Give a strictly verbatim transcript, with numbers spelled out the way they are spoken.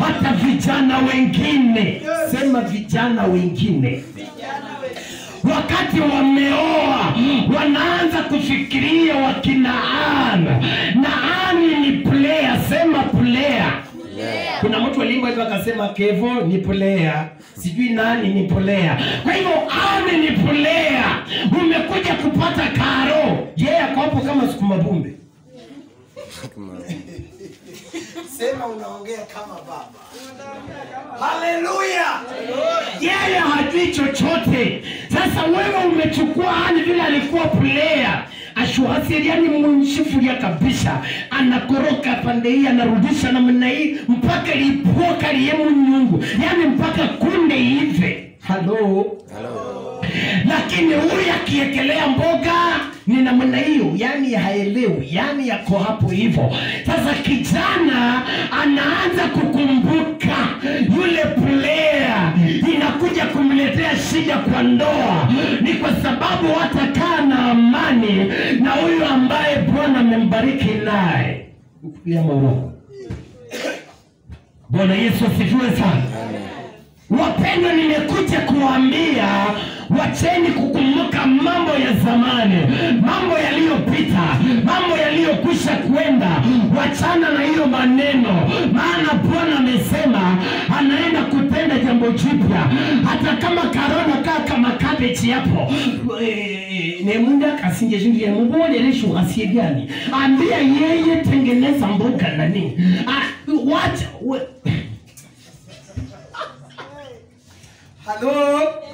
hata vijana wengine, sema vijana wengine, wakati wameoa wanaanza kufikiria wakina Ana. Na Ana ni player, sema player. Yeah. Kuna mtu alimba hivyo akasema Kevo ni player, sijui nani ni player. Kwa hivyo Ana ni player. Umekuja kupata karo, yeye yeah, ako hapo kama sukuma bumbe. Sema unaongea kama baba. Haleluya. Yeye hajui chochote. Sasa wewe umechukua Ana vile alikuwa player. Ashuhasiri yani mshifuria kabisa. Anakoroka pande hii, anarudisha namna hii mpaka lipoka liyemu nyungu. Yani mpaka kunde hivi. Hello. Hello. Lakini huyu akiekelea mboga ni namna hiyo, yani haelewi, yani yako hapo hivyo. Sasa kijana anaanza kukumbuka yule player, inakuja kumletea shida kwa ndoa. Ni kwa sababu hatakaa na amani na huyu ambaye Bwana amembariki naye. Ukulia maroho. Bwana Yesu asifiwe sana. Wapendwa, nimekuja kuambia wacheni kukumbuka mambo ya zamani, mambo yaliyopita, mambo yaliyokwisha kwenda. Wachana na hiyo maneno, maana Bwana amesema anaenda kutenda jambo jipya. Hata kama karona kaa kama cabbage hapo, ne munda kasinje jingi ya mbole lesho asiye gani, ambia yeye tengeneza mboga na nini. What? Hello.